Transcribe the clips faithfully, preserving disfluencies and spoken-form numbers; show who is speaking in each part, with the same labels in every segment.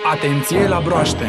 Speaker 1: Atenție la broaște!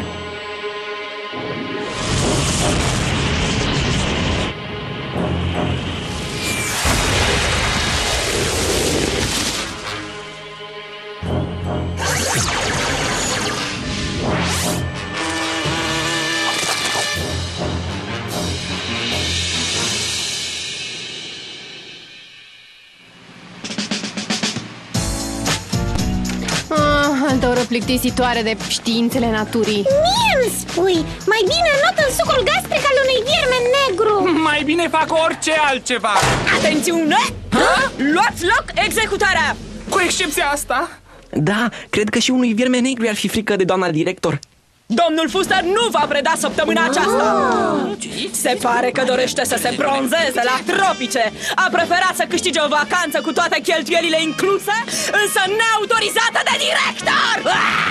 Speaker 2: Altă oră plictisitoare de științele naturii.
Speaker 3: Mie îmi spui, mai bine not în sucul gastric al unui vierme negru.
Speaker 1: Mai bine fac orice altceva.
Speaker 4: Atențiune! Ha? Luați loc, executarea!
Speaker 1: Cu excepția asta.
Speaker 5: Da, cred că și unui vierme negru ar fi frică de doamna director.
Speaker 4: Domnul Fuster nu va preda săptămâna aceasta. Se pare că dorește să se bronzeze la tropice. A preferat să câștige o vacanță cu toate cheltuielile incluse, însă neautorizată de director.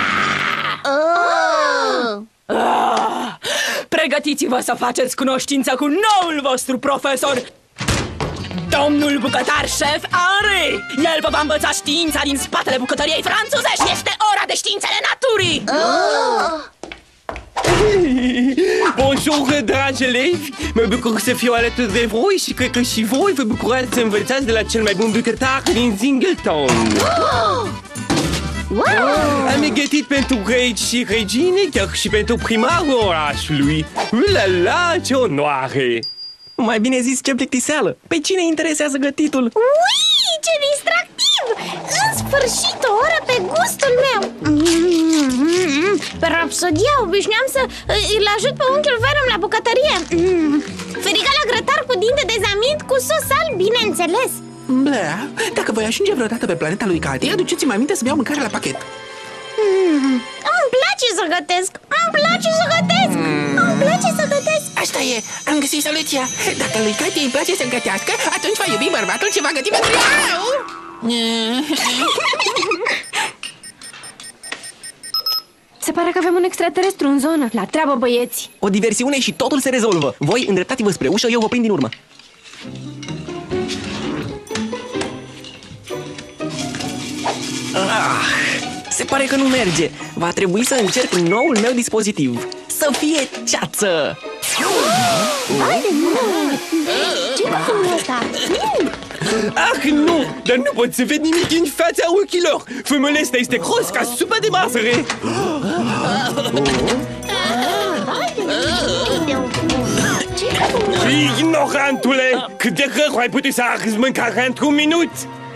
Speaker 4: Ah! Pregătiți-vă să faceți cunoștință cu noul vostru profesor, domnul bucătar șef Henri. El vă va învăța știința din spatele bucătăriei franțuzești. Este ora de științele naturii.
Speaker 6: Bonjour, dragi elevi! Mă bucur să fiu alături de voi și cred că și voi vă bucurați să învățați de la cel mai bun bucătar din Singleton.
Speaker 3: Wow!
Speaker 6: Am gătit pentru regi și regine, chiar și pentru primarul orașului. Ulala, ce onoare!
Speaker 5: Mai bine zis, ce plictiseală! Pe cine interesează gătitul?
Speaker 3: Ui, ce distractiv! În sfârșit, o oră pe gustul meu. mm-hmm. Pe rapsodia obișnuiam să îl ajut pe unchiul Venom la bucătărie. mm. Ferica la grătar cu dinte de zamint cu sos alb, bineînțeles.
Speaker 7: Blea, dacă voi ajunge vreodată pe planeta lui Cati, aduceți-mi aminte să-mi iau mâncare la pachet.
Speaker 3: mm. Îmi place să gătesc. Îmi place să gătesc. mm. Îmi place să gătesc.
Speaker 7: Asta e, am găsit soluția. Dacă lui Cati îi place să gătească, atunci va iubi bărbatul ce va găti pentru ea.
Speaker 2: Se pare că avem un extraterestru în zonă. La treabă, băieți!
Speaker 5: O diversiune și totul se rezolvă. Voi îndreptați-vă spre ușă, eu vă prind din urmă. Ah, se pare că nu merge. Va trebui să încerc noul meu dispozitiv. Să fie ceață!
Speaker 3: Vai de mult! Ce e asta?
Speaker 6: Ah, nu! Dar nu pot să ved nimic în fața ochilor! Fumul ăsta este gros ca supă de masăre! Ignorantule! Cât de rău ai putut să arzi mâncarea într-un minut?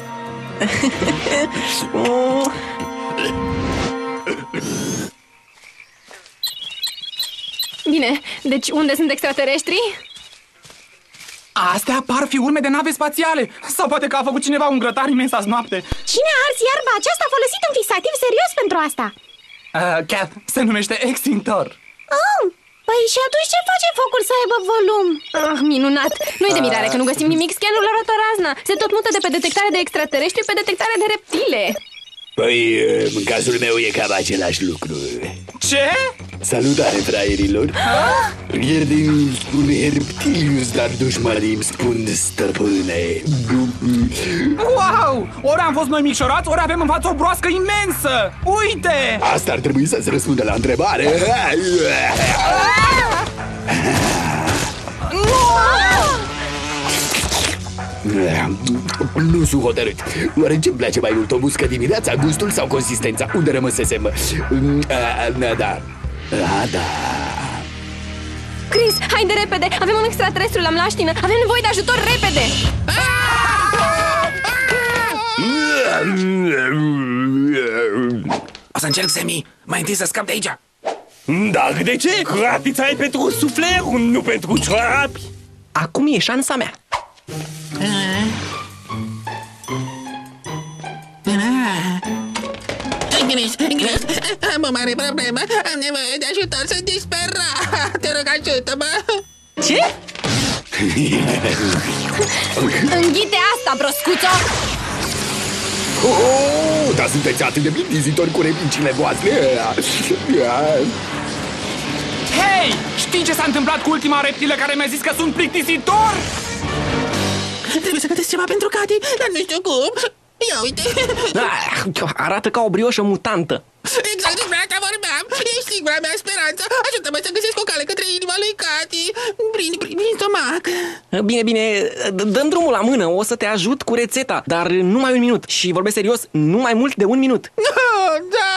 Speaker 2: Bine, deci unde sunt extraterestrii?
Speaker 1: Astea par fi urme de nave spațiale. Sau poate că a făcut cineva un grătar imens azi noapte.
Speaker 3: Cine a ars iarba aceasta folosit un fixativ serios pentru asta?
Speaker 1: uh, Cat, se numește extintor.
Speaker 3: Oh, păi și atunci ce face focul să aibă volum?
Speaker 2: Ah, minunat! Nu-i de mirare că nu găsim nimic, scanul arată razna. Se tot mută de pe detectare de extraterestri pe detectare de reptile.
Speaker 8: Păi, în cazul meu e cam același lucru.
Speaker 1: Ce?
Speaker 8: Salutare, fraierilor! Pierdem un reptilius, dar dușmanii îmi spun stăpâne.
Speaker 1: Wow! Ori am fost noi micșorați, ori avem în față o broască imensă! Uite!
Speaker 8: Asta ar trebui să-ți răspundă la întrebare. Nu sunt hotărât. Oare ce-mi place mai mult, o muscă dimineața, gustul sau consistența? Unde rămăsesem? Da, da. Da.
Speaker 2: Chris, haide repede! Avem un extraterestru la mlaștină! Avem nevoie de ajutor repede!
Speaker 7: O să încerc, Semi. Mai întâi să scap de aici.
Speaker 6: Dar de ce? Cratița e pentru sufler, nu pentru ciorapi.
Speaker 5: Acum e șansa mea.
Speaker 7: Ingris, Ingris, am o mare problemă. Am nevoie de ajutor, sunt disperat. Te rog, ajută-mă.
Speaker 5: Ce?
Speaker 2: Înghite asta, broscuțo!
Speaker 8: Oh, dar sunteți atât de plictisitori cu replicile voastre.
Speaker 1: Hei! Știi ce s-a întâmplat cu ultima reptilă care mi-a zis că sunt plictisitor?
Speaker 7: Trebuie să gătesc ceva pentru Cati, dar nu știu cum. Ia uite.
Speaker 5: Ah, arată ca o brioșă mutantă.
Speaker 7: Exact despre asta vorbeam. Ești singura mea speranță. Ajută-mă să găsesc o cale către inima lui Cati. Prin, prin, prin stomac.
Speaker 5: Bine, bine, dăm drumul la mână, o să te ajut cu rețeta, dar numai un minut. Și vorbesc serios, nu mai mult de un minut.
Speaker 7: Da!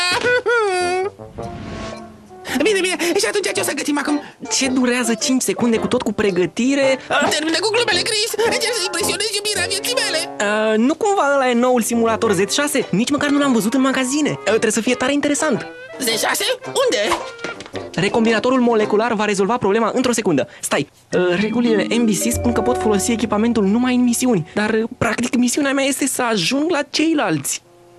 Speaker 7: Bine, bine, și atunci ce o să găsim acum?
Speaker 5: Ce durează cinci secunde cu tot cu pregătire?
Speaker 7: Termină cu glumele, Chris. Încerc să impresionezi iubirea vieții mele.
Speaker 5: Uh, nu cumva ăla e noul simulator Z șase? Nici măcar nu l-am văzut în magazine. uh, Trebuie să fie tare interesant.
Speaker 7: Z șase? Unde?
Speaker 5: Recombinatorul molecular va rezolva problema într-o secundă. Stai, uh, regulile N B C spun că pot folosi echipamentul numai în misiuni, dar uh, practic misiunea mea este să ajung la ceilalți.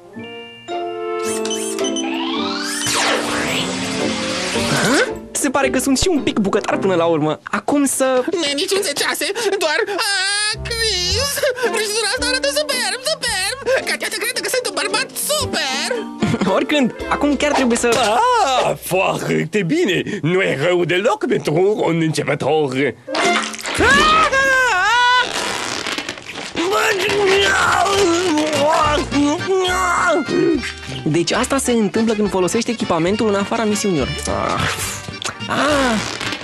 Speaker 5: Ha? Se pare că sunt și un pic bucătar până la urmă. Acum să...
Speaker 7: Nu e niciun Z șase, doar... Ah, Chris! Prăjitura asta arată superb, superb! Katia te crede că sunt un bărbat super!
Speaker 5: Oricând, acum chiar trebuie să...
Speaker 6: Ah, foarte bine! Nu e rău deloc pentru un începător.
Speaker 5: Deci asta se întâmplă când folosești echipamentul în afara misiunilor. Ah. Ah.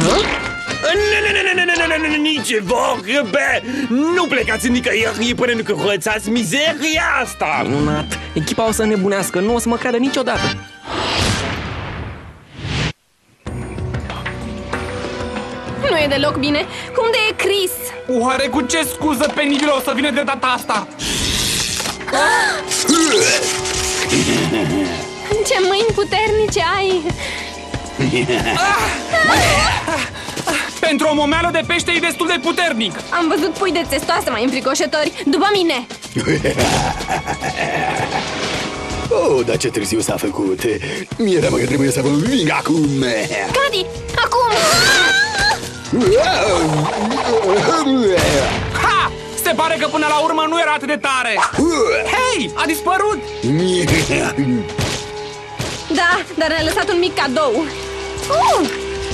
Speaker 6: Nici vorbe! Nu plecați nicăieri până nu curățați mizeria asta!
Speaker 5: Minunat! Echipa o să nebunească, nu o să mă creadă niciodată.
Speaker 2: Nu e deloc bine. Unde e Chris?
Speaker 1: Oare cu ce scuză penibilă o să vină de data asta?
Speaker 2: Ce mâini puternice ai!
Speaker 1: Pentru o momeală de pește e destul de puternic.
Speaker 2: Am văzut pui de țestoasă mai înfricoșători. După mine!
Speaker 8: Oh, dar ce târziu s-a făcut. Mie teamă că trebuie să vă înving acum.
Speaker 2: Cadi, acum!
Speaker 1: Ha! Se pare că până la urmă nu era atât de tare. Hei, a dispărut.
Speaker 2: Da, dar ne-a lăsat un mic cadou. uh!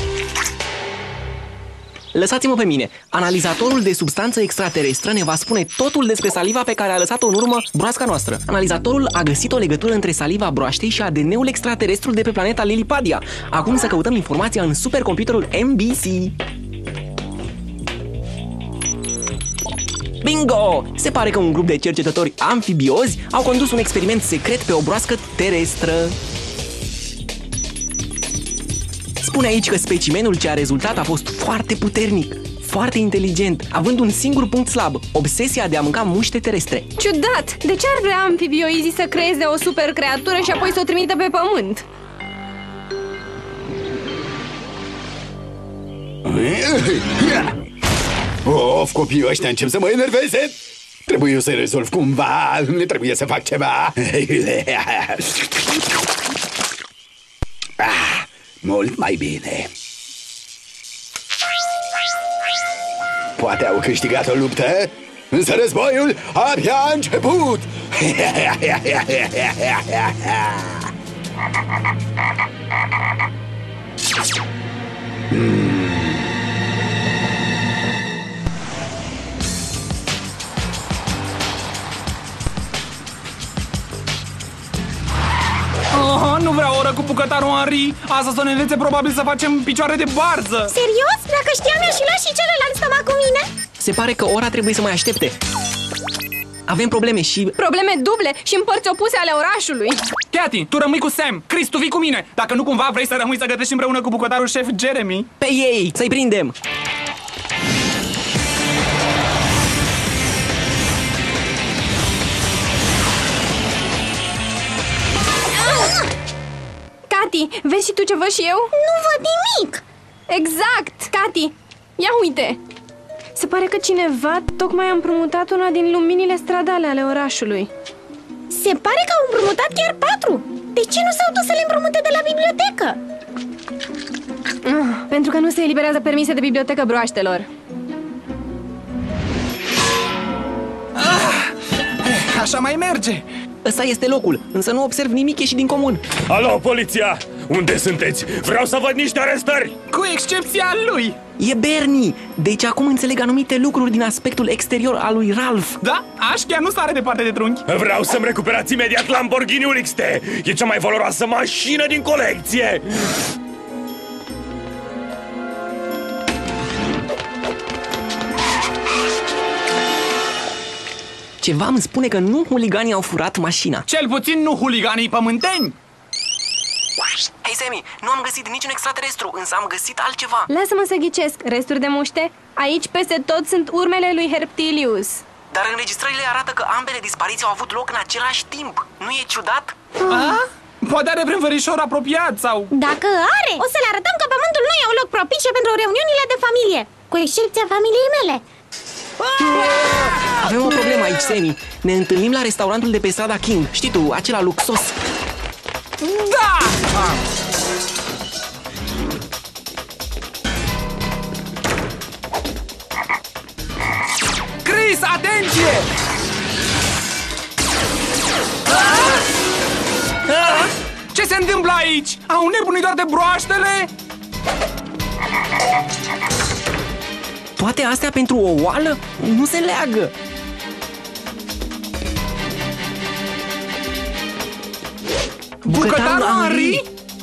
Speaker 5: Lăsați-mă pe mine. Analizatorul de substanță extraterestră ne va spune totul despre saliva pe care a lăsat-o în urmă broasca noastră. Analizatorul a găsit o legătură între saliva broaștei și A D N-ul extraterestru de pe planeta Lilipadia. Acum să căutăm informația în supercomputerul M B C. Bingo! Se pare că un grup de cercetători amfibiozi au condus un experiment secret pe o broască terestră. Spune aici că specimenul ce a rezultat a fost foarte puternic, foarte inteligent, având un singur punct slab, obsesia de a mânca muște terestre.
Speaker 2: Ciudat! De ce ar vrea amfibioizii să creeze o super creatură și apoi să o trimită pe pământ?
Speaker 8: Of, copiii ăștia încep să mă enerveze. Trebuie eu să-i rezolv cumva. Ne trebuie să fac ceva. Ah, mult mai bine. Poate au câștigat o luptă, însă războiul abia a început. mm.
Speaker 1: Oh, nu vreau o oră cu bucătarul Henri. Asta să ne învețe probabil să facem picioare de barză.
Speaker 3: Serios? Dacă știam, mi-aș fi luat și celălalt stomac cu mine.
Speaker 5: Se pare că ora trebuie să mai aștepte. Avem probleme și...
Speaker 2: Probleme duble și în părți opuse ale orașului.
Speaker 1: Katy, tu rămâi cu Sam. Chris, tu vii cu mine. Dacă nu cumva vrei să rămâi să gătești împreună cu bucătarul șef Jeremy.
Speaker 5: Pe ei! Să-i prindem!
Speaker 2: Katy, vezi și tu ce văd și eu?
Speaker 3: Nu văd nimic.
Speaker 2: Exact, Katy. Ia uite. Se pare că cineva tocmai a împrumutat una din luminile stradale ale orașului.
Speaker 3: Se pare că au împrumutat chiar patru. De ce nu s-au dus să le împrumute de la bibliotecă?
Speaker 2: Ah, pentru că nu se eliberează permise de bibliotecă broaștelor.
Speaker 1: Ah, așa mai merge.
Speaker 5: Ăsta este locul, însă nu observ nimic ieșit din comun.
Speaker 6: Alo, poliția! Unde sunteți? Vreau să văd niște arestări!
Speaker 1: Cu excepția lui.
Speaker 5: E Bernie! Deci acum înțeleg anumite lucruri din aspectul exterior al lui Ralph.
Speaker 1: Da, aș chiar nu stare departe de trunchi.
Speaker 6: Vreau să-mi recuperați imediat Lamborghini-ul X T. E cea mai valoroasă mașină din colecție.
Speaker 5: Ceva îmi spune că nu huliganii au furat mașina.
Speaker 1: Cel puțin nu huliganii pământeni.
Speaker 5: Hei, Sammy, nu am găsit niciun extraterestru, însă am găsit altceva.
Speaker 2: Lasă-mă să ghicesc. Resturi de muște? Aici peste tot sunt urmele lui Herptilius.
Speaker 5: Dar înregistrările arată că ambele dispariții au avut loc în același timp. Nu e ciudat?
Speaker 1: Ah? Poate are vreun verișor apropiat sau...
Speaker 3: Dacă are, o să le arătăm că pământul nu e un loc propice pentru reuniunile de familie, cu excepția familiei mele.
Speaker 5: Avem o problemă aici, Sammy. Ne întâlnim la restaurantul de pe strada King. Știi tu, acela luxos.
Speaker 1: Da! Ah. Chris, atenție! Ah! Ah! Ce se întâmplă aici? Au nebunit doar de broaștele?
Speaker 5: Toate astea pentru o oală? Nu se leagă.
Speaker 1: Bucătarul Henri?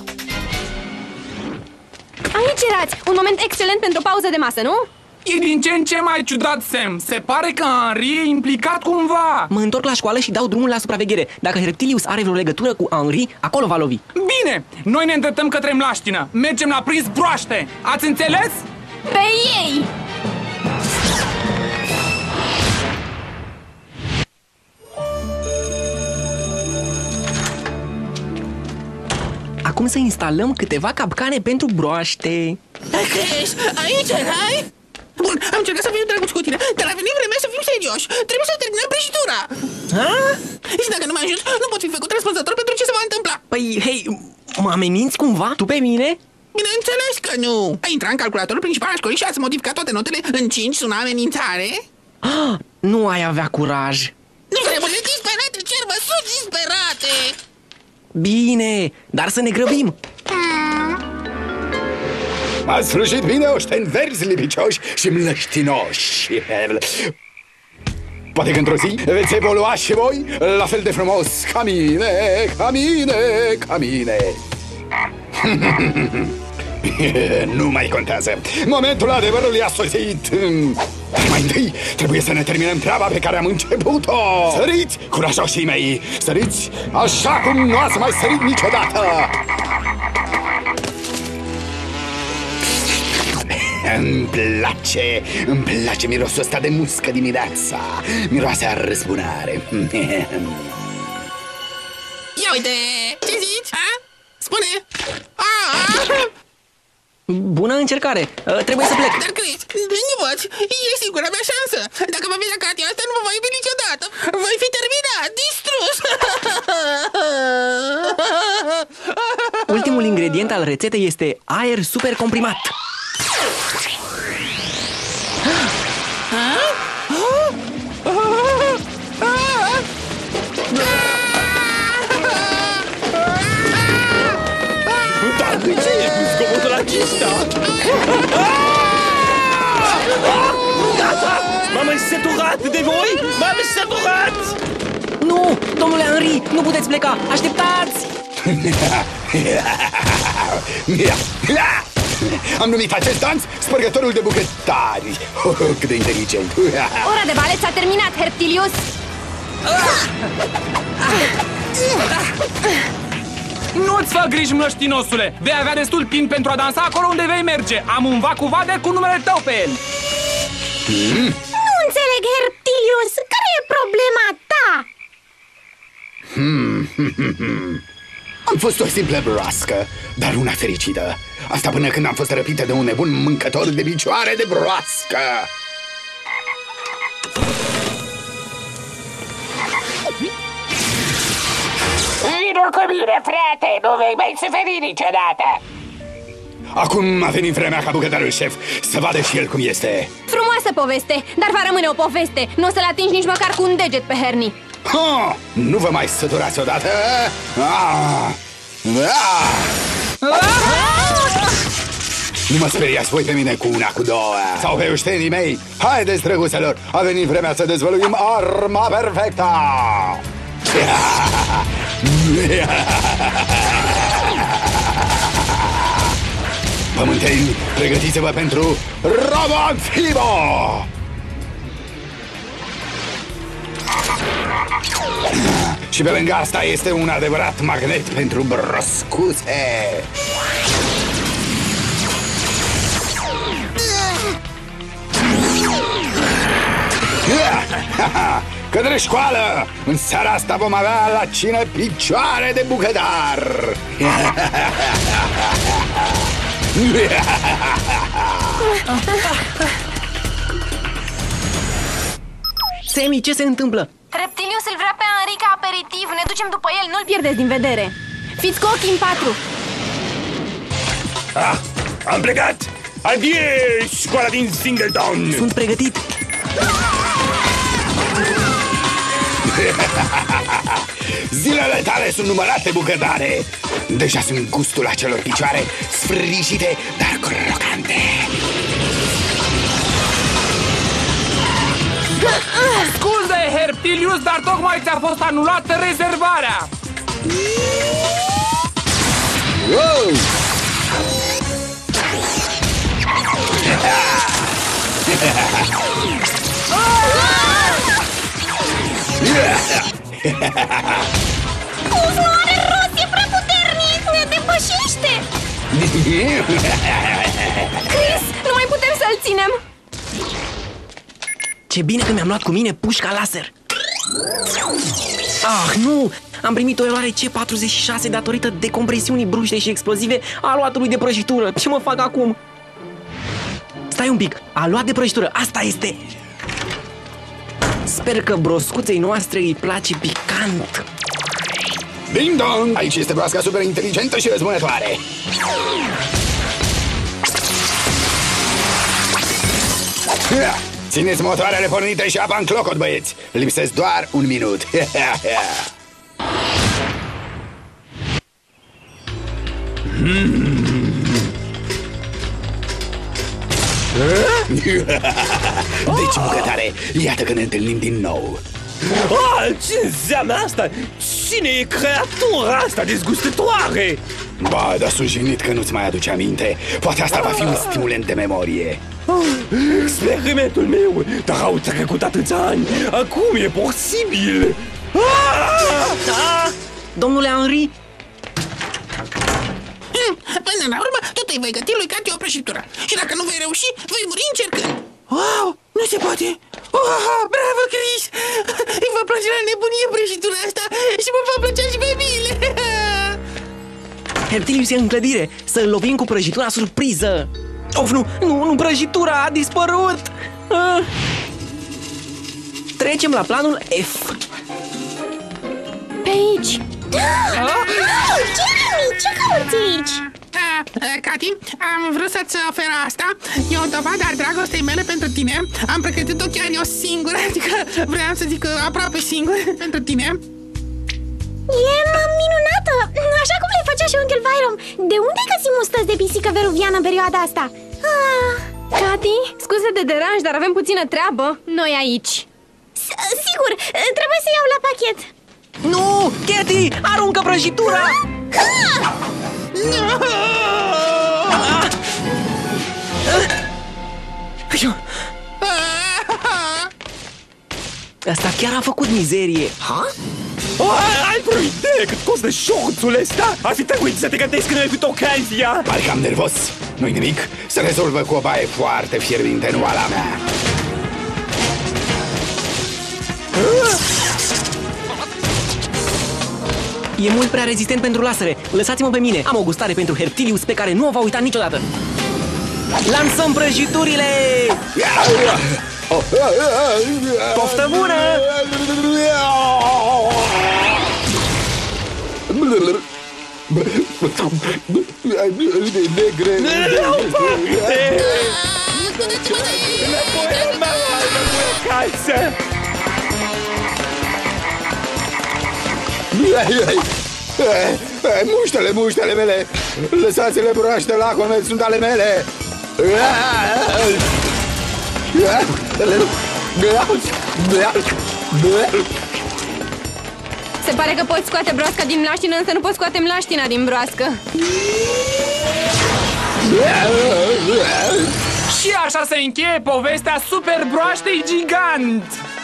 Speaker 2: Aici erați! Un moment excelent pentru o pauză de masă, nu?
Speaker 1: E din ce în ce mai ciudat, Sam. Se pare că Henri e implicat cumva.
Speaker 5: Mă întorc la școală și dau drumul la supraveghere. Dacă Herptilius are vreo legătură cu Henri, acolo va lovi.
Speaker 1: Bine, noi ne îndreptăm către mlaștină. Mergem la prins broaște. Ați înțeles?
Speaker 2: Pe ei!
Speaker 5: Acum să instalăm câteva capcane pentru broaște.
Speaker 7: Chris, aici erai? Bun, am încercat să fiu drăguț cu tine, dar a venit vremea să fim serioși. Trebuie să terminăm prăjitura.
Speaker 5: Ha?
Speaker 7: Și dacă nu mă ajut, nu pot fi făcut răspunzător pentru ce se va întâmpla.
Speaker 5: Păi, hei, mă ameninți cumva? Tu pe mine?
Speaker 7: Bineînțeles că nu. Ai intrat în calculatorul principal al școlii și ați modificat toate notele în cinci, sună amenințare?
Speaker 5: Ah, nu ai avea curaj.
Speaker 7: Nu trebuie disperate, cer măsuri disperate.
Speaker 5: Bine, dar să ne grăbim.
Speaker 8: M-ați slujit bine, oșteni verzi, lipicioși și mlăștinoși. Poate că într-o zi veți evolua și voi la fel de frumos ca mine, ca mine, ca mine. Nu mai contează. Momentul adevărului a sosit. Mai întâi trebuie să ne terminăm treaba pe care am început-o. Săriți, curajoșii mei, săriți așa cum nu ați mai sărit niciodată. Îmi place, îmi place mirosul ăsta de muscă dimineața. Miroase a răzbunare.
Speaker 7: Ia uite, ce zici? A? Spune. A-a-a.
Speaker 5: Bună încercare, uh, trebuie să plec.
Speaker 7: Dar Chris, nu poți, e singura mea șansă. Dacă va vedea Katia asta, nu mă va iubi niciodată. Voi fi terminat, distrus.
Speaker 5: Ultimul ingredient al rețetei este aer super comprimat.
Speaker 6: Dar de ce e cu zgomotul acesta? M-am săturat de voi! M-am săturat!
Speaker 5: Nu, domnule Henri, nu puteți pleca, așteptați!
Speaker 8: Am numit acest dans spărgătorul de bucătari. Oh, cât de inteligent.
Speaker 2: Ora de balet s-a terminat, Herptilius.
Speaker 1: Nu-ți fă griji, mlăștinosule. Vei avea destul timp pentru a dansa acolo unde vei merge. Am un vac cu vade cu numele tău pe el.
Speaker 3: Nu înțeleg, Herptilius. Care e problema ta?
Speaker 8: Hmm, hmm, hmm, hmm. Am fost o simplă broască, dar una fericită. Asta până când am fost răpită de un nebun mâncător de picioare de broască.
Speaker 9: Vino cu mine, frate! Nu vei mai suferi niciodată!
Speaker 8: Acum a venit vremea ca bucătarul șef să vadă și el cum este.
Speaker 2: Frumoasă poveste, dar va rămâne o poveste. Nu o să-l atingi nici măcar cu un deget pe Herni.
Speaker 8: Ha! Nu vă mai săturați odată? Ah! Ah! Nu mă speriați voi pe mine cu una, cu două sau pe uștenii mei. Haideți, drăguțelor, a venit vremea să dezvăluim arma perfectă. Pământeni, pregătiți-vă pentru Robot Fibo! Și pe lângă asta este un adevărat magnet pentru broscuțe. Către școală! În seara asta vom avea la cină picioare de bucătar!
Speaker 5: Sammy, ce se întâmplă?
Speaker 2: Reptilius îl vrea pe Henri ca aperitiv. Ne ducem după el, nu-l pierdeți din vedere. Fiți cu ochii în patru.
Speaker 6: Ah, am plecat! Adie, școala din Singleton!
Speaker 5: Sunt pregătit!
Speaker 8: Zilele tale sunt numărate, bucătare! Deja sunt gustul acelor picioare sfârșite, dar crocante.
Speaker 1: Scuze, Hertilius, dar tocmai ți-a fost anulată rezervarea.
Speaker 8: Wow!
Speaker 3: Uf, nu are rost, e prea puternic, ne depășește.
Speaker 2: Chris, nu mai putem să-l ținem.
Speaker 5: Ce bine că mi-am luat cu mine pușca laser. Ah, nu! Am primit o eroare C patruzeci și șase datorită decompresiunii bruște și explozive a aluatului de prăjitură. Ce mă fac acum? Stai un pic, aluat de prăjitură, asta este! Sper că broscuței noastre îi place picant.
Speaker 8: Ding dong! Aici este broasca super inteligentă și răzbunătoare. Țineți motoarele pornite și apa în clocot, băieți. Lipsesc doar un minut. Deci, bucătare, iată că ne întâlnim din nou.
Speaker 6: Ah, ce înseamnă asta? Cine e creatura asta dezgustătoare?
Speaker 8: Ba, dar sunt jignit că nu-ți mai aduce aminte. Poate asta va fi un stimulent de memorie.
Speaker 6: Experimentul meu, dar au trecut atâția ani. Acum e posibil. Ah!
Speaker 5: Ah! Domnule Henri?
Speaker 7: Până la urmă, tot îi voi găti lui Cati o prăjitură. Și dacă nu vei reuși, vei muri încercând. Wow, nu se poate. Oh, bravo, Chris! Îi va place la nebunie prăjitura asta și mă va plăcea și pe mine.
Speaker 5: Hertilius e în clădire. Să-l lovim cu prăjitura surpriză. Of, nu, nu, nu, prăjitura a dispărut. Ah. Trecem la planul F.
Speaker 2: Pe aici.
Speaker 3: Jeremy, ce cauți aici?
Speaker 7: Cati, am vrut să-ți ofer asta. E o dovadă a dragostei mele pentru tine. Am pregătit-o chiar eu singur, adică vreau să zic aproape singur pentru tine.
Speaker 3: E minunată, așa cum le făcea și unchiul Byron. De unde găsim mustăți de pisică veruviană în perioada asta? Ah.
Speaker 2: Cati, scuze de deranj, dar avem puțină treabă. Noi aici.
Speaker 3: Sigur, trebuie să iau la pachet.
Speaker 5: Nu! Katy, aruncă prăjitura! Asta chiar a făcut mizerie.
Speaker 6: Ha? Oh, ai vreo idee cât costă șorțul ăsta? Ar fi trebuit să te gătesc când ai avut ocazia.
Speaker 8: Pare cam nervos. Nu-i nimic, se rezolvă cu o baie foarte fierbinte în oala mea.
Speaker 5: E mult prea rezistent pentru lasere. Lăsați-mă pe mine. Am o gustare pentru Hertilius pe care nu o va uita niciodată. Lansăm prăjiturile! Poftă bună!
Speaker 8: Negre!
Speaker 6: Înapoi la acasă!
Speaker 8: Muștele, muștele mele! Lăsați-le broaște lacome, sunt ale mele!
Speaker 2: Se pare că poți scoate broasca din mlaștină, însă nu poți scoate mlaștina din broască.
Speaker 1: Și așa se încheie povestea super broaștei gigant!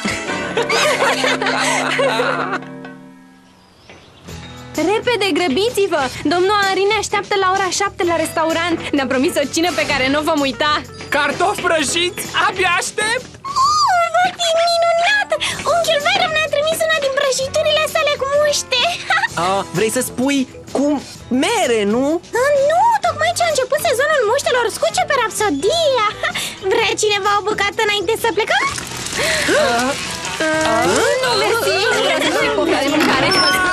Speaker 2: Repede, grăbiți-vă! Domnul Henri ne așteaptă la ora șapte la restaurant. Ne-a promis o cină pe care nu o vom uita.
Speaker 1: Cartofi prăjiți? Abia aștept!
Speaker 3: Oh, va fi minunat! Unchiul Verem ne-a trimis una din prăjiturile sale cu muște.
Speaker 5: A, vrei să spui cu mere, nu?
Speaker 3: Nu, tocmai ce a început sezonul muștelor scuce pe Rapsodia. Vrea cineva o bucată înainte să plecăm?
Speaker 2: Nu, mersi! Vreau să fac poftă de mâncare.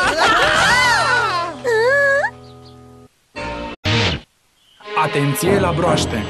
Speaker 1: Atenție la broaște!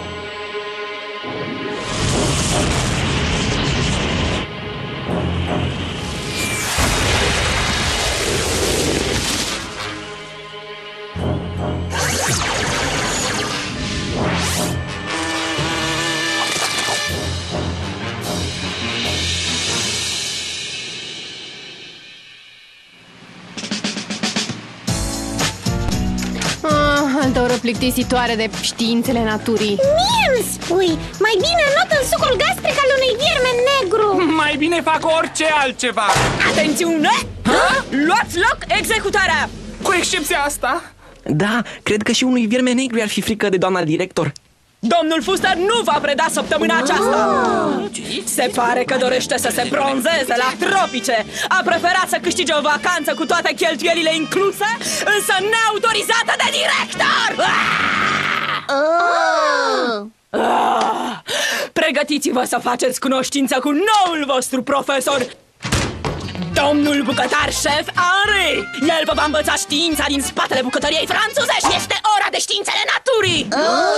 Speaker 2: Altă oră plictisitoare de științele naturii.
Speaker 3: Mie îmi spui, mai bine not în sucul gastric al unui vierme negru.
Speaker 1: Mai bine fac orice altceva!
Speaker 4: Atențiune! Ha? Luați loc executarea!
Speaker 1: Cu excepția asta?
Speaker 5: Da, cred că și unui vierme negru ar fi frică de doamna director.
Speaker 4: Domnul Fuster nu va preda săptămâna aceasta! Se pare că dorește să se bronzeze la tropice. A preferat să câștige o vacanță cu toate cheltuielile incluse, însă neautorizată de director! Ah! Pregătiți-vă să faceți cunoștință cu noul vostru profesor, domnul bucătar șef Henri! El vă va învăța știința din spatele bucătăriei franțuzești! Este ora de științele naturii!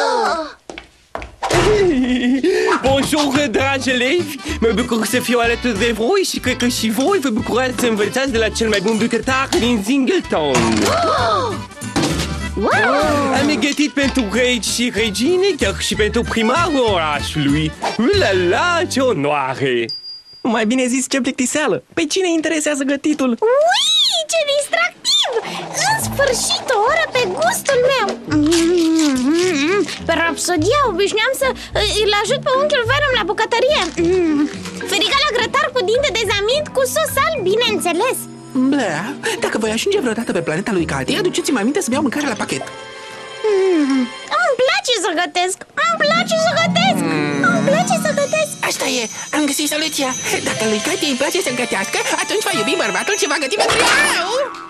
Speaker 6: Bonjour, dragi elevi! Mă bucur să fiu alături de voi și cred că și voi vă bucurați să învățați de la cel mai bun bucătar din Zingletown.
Speaker 3: Wow!
Speaker 6: Am gătit pentru regi și regine, chiar și pentru primarul orașului. Ulala, ce onoare!
Speaker 5: Mai bine zis, ce plictiseală! Pe cine interesează gătitul?
Speaker 3: Ui, ce distractiv! În sfârșit, o oră pe gustul meu! Mm-hmm. Pe Rapsodia obișnuiam să îl ajut pe unchiul Verem la bucătărie. Mm. Ferica la grătar cu dinte de zamint cu sos alb, bineînțeles.
Speaker 7: Bla, dacă voi ajunge vreodată pe planeta lui Cati, aduceți-mi aminte să-mi iau mâncare la pachet.
Speaker 3: Mm. Îmi place să gătesc! Îmi place să gătesc! Mm. Îmi place să gătesc!
Speaker 7: Asta e, am găsit soluția. Dacă lui Cati îi place să gătească, atunci va iubi bărbatul ce va găti pentru ea.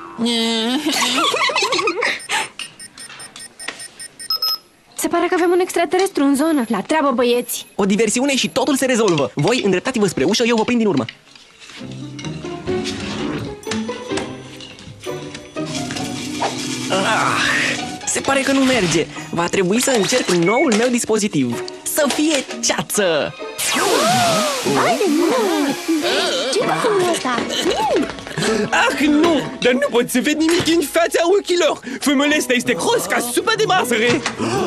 Speaker 2: Se pare că avem un extraterestru în zonă. La treabă, băieți!
Speaker 5: O diversiune și totul se rezolvă. Voi îndreptați-vă spre ușă, eu vă prind din urmă. Ah, se pare că nu merge. Va trebui să încerc noul meu dispozitiv. Să fie ceață!
Speaker 3: Ce fac asta?
Speaker 6: Ah, nu! Dar nu pot să ved nimic în fața ochilor! Fumul ăsta este gros ca supă de masăre!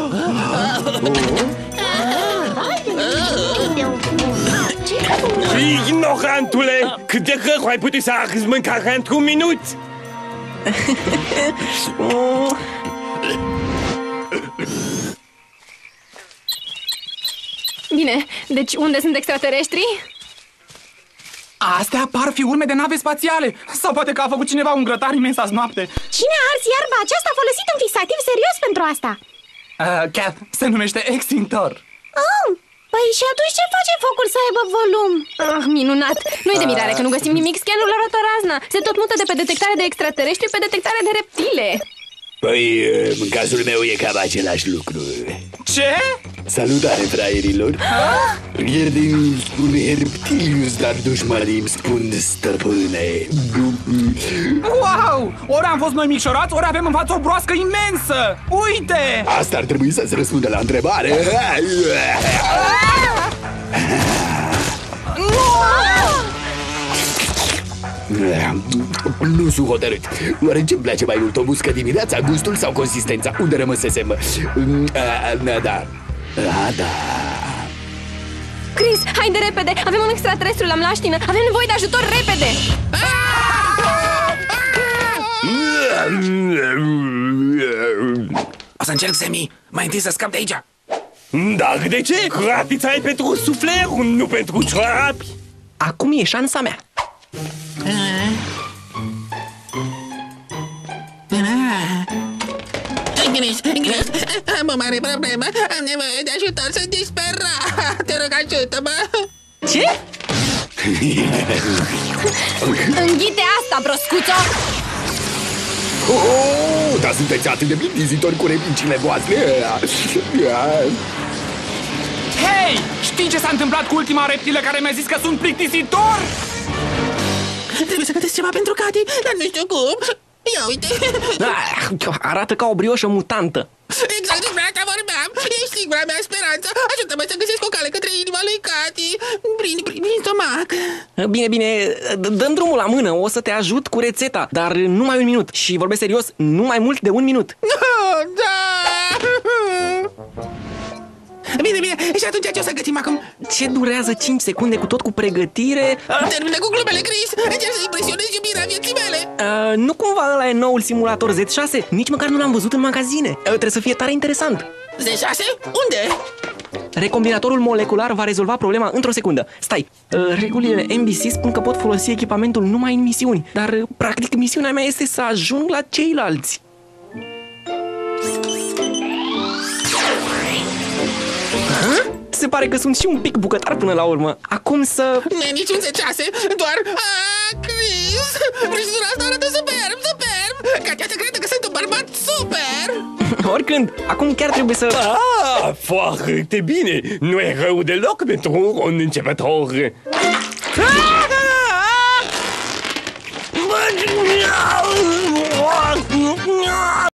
Speaker 6: Ignorantule! Cât de rău ai putut să arzi mâncarea într-un minut?
Speaker 2: Bine, deci unde sunt extraterestrii?
Speaker 1: Astea par fi urme de nave spațiale. Sau poate că a făcut cineva un grătar imens azi noapte.
Speaker 3: Cine a ars iarba aceasta folosit un fixativ serios pentru asta?
Speaker 1: uh, Cat, se numește extintor.
Speaker 3: Oh, păi și atunci ce face focul să aibă volum?
Speaker 2: Ah, minunat! Nu-i de mirare că nu găsim nimic, scanul arată razna. Se tot mută de pe detectare de extraterestri pe detectare de reptile.
Speaker 8: Păi, în cazul meu e cam același lucru.
Speaker 1: Ce?
Speaker 8: Salutare, fraierilor! Pierdim un reptilius, dar dușmanii îmi spun stăpâne.
Speaker 1: Wow! Ori am fost noi micșorați, ori avem în față o broască imensă! Uite!
Speaker 8: Asta ar trebui să-ți răspundă la întrebare. Nu sunt hotărât. Oare ce-mi place mai mult, o muscă dimineața, gustul sau consistența? Unde rămăsesem? Da, da. Da.
Speaker 2: Chris, haide repede! Avem un extraterestru la mlaștină! Avem nevoie de ajutor repede!
Speaker 1: O să încerc, Semi. Mai întâi să scap de aici.
Speaker 6: Dar de ce? Cratița e pentru sufler, nu pentru ciorapi.
Speaker 5: Acum e șansa mea.
Speaker 7: Gris, Gris, am o mare problemă. Am nevoie de ajutor, sunt disperat. Te rog, ajută-mă.
Speaker 5: Ce?
Speaker 2: Înghite asta, broscuțo!
Speaker 8: Oh, dar sunteți atât de plictisitori cu replicile voastre.
Speaker 1: Hei! Știi ce s-a întâmplat cu ultima reptilă care mi-a zis că sunt plictisitor?
Speaker 7: Trebuie să gătesc ceva pentru Cati, dar nu știu cum. Ia uite.
Speaker 5: Ah, arată ca o brioșă mutantă.
Speaker 7: Exact despre asta vorbeam. Ești singura mea speranță. Ajută-mă să găsesc o cale către inima lui Cati. Prin, prin, prin stomac.
Speaker 5: Bine, bine, dăm drumul la mână, o să te ajut cu rețeta. Dar numai un minut și vorbesc serios, nu mai mult de un minut.
Speaker 7: Oh, da! Bine, bine, și atunci ce o să gătim acum?
Speaker 5: Ce durează cinci secunde cu tot cu pregătire?
Speaker 7: Termină cu glumele, Chris. Încerc să impresionezi iubirea vieții mele.
Speaker 5: Uh, nu cumva ăla e noul simulator Z șase? Nici măcar nu l-am văzut în magazine. uh, Trebuie să fie tare interesant.
Speaker 7: Z șase? Unde?
Speaker 5: Recombinatorul molecular va rezolva problema într-o secundă. Stai, uh, regulile N B C spun că pot folosi echipamentul numai în misiuni. Dar, uh, practic, misiunea mea este să ajung la ceilalți. Ha? Se pare că sunt și un pic bucătar până la urmă. Acum să...
Speaker 7: Nu e niciun Z șase, doar... Ah, Chris! Prăjitura asta arată superb, superb! Katia te crede că sunt un bărbat super!
Speaker 5: Oricând, acum chiar trebuie să...
Speaker 6: Ah, foarte bine! Nu e rău deloc pentru un începător.
Speaker 7: Ah!